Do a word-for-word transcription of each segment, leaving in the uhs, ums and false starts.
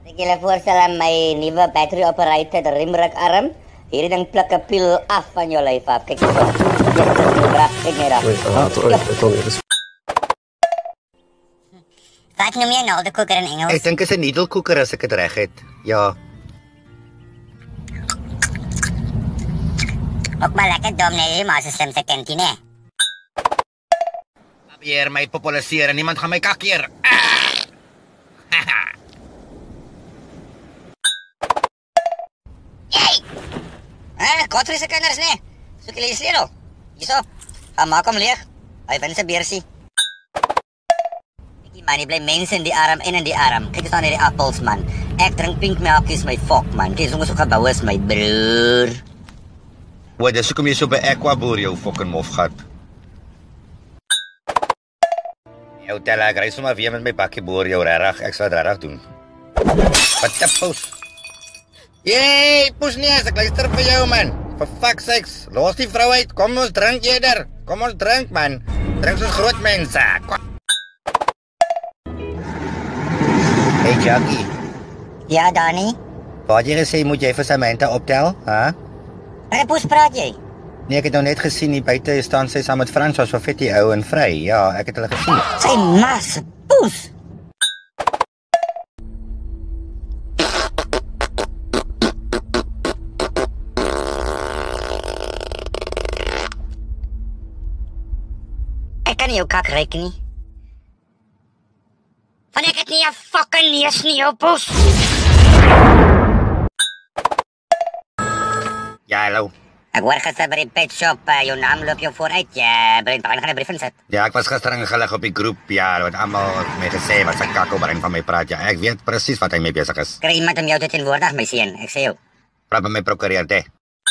Ek julle voorstel aan my nuwe battery operated rimrek arm. Hierdie ding pluk 'n pil af van jou lyf af. Kyk hier. Kyk net daar. Wat noem jy nou de koeker in Engels? Ek dink is 'n needlekoeker as ek dit reg het. Ja. Ook maar lekker dom nee, maar se slimste kindie nee. Probeer my populariseer en niemand gaan my kakkeer. Hey! Ah, Godfrey se kinders nee. Soek julle die sleutel. Hierso. Gaan maak hom leeg. Hy win sy beursie. Ek man, jy bly mense in die arm en in die arm. Kyk eens aan hierdie appels man. Ek drink pink melkies my fok man. Kyk soms so gebou is my broer. Wat dis hoekom jy so by Aquaboer jou fucking mof gat. Jou tel ek ry sommer weer met my bakkie boer jou regtig. Ek sal dit regtig doen. Wat die pos? Jee, pos nie, ek luister vir jou man. For fuck's sakes, los die vrou uit. Kom ons drink eerder. Kom ons drink man. Drink soos groot mense. Hey Jackie. Ja, Danny. Wat jy gesê moet jy vir Samantha optel, hè? Hey, pos praat jy? Nee, ek het nou net gesien hier buite staan sy saam met Frans was vir Fetty ou en vry. Ja, ek het hulle gesien. Sy mas, pos. Ek kan jou kak reik nie. Van ek het nie 'n fucking neus nie, jou pos. Ja, hallo. Ek hoor gister by die pet shop, uh, jou naam loop jou vooruit. Jy bring baie gaan 'n brief insit. Ja, ek was gister ingelig op die groep. Ja, wat almal my gesê wat se kakko brein van my praat. Ja, ek weet presies wat hy mee besig is. Kry iemand om jou te teenwoordig, my seun. Ek sê jou. Praat met my prokureur, hè.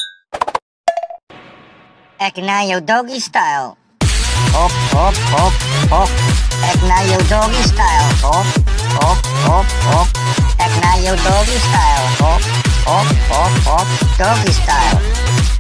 Ek na jou doggy style. Hop, hop, hop, hop. Ek na jou doggy style. Hop, hop, hop, hop. Ek na jou doggy style. Hop, hop, hop, hop. Doggy style.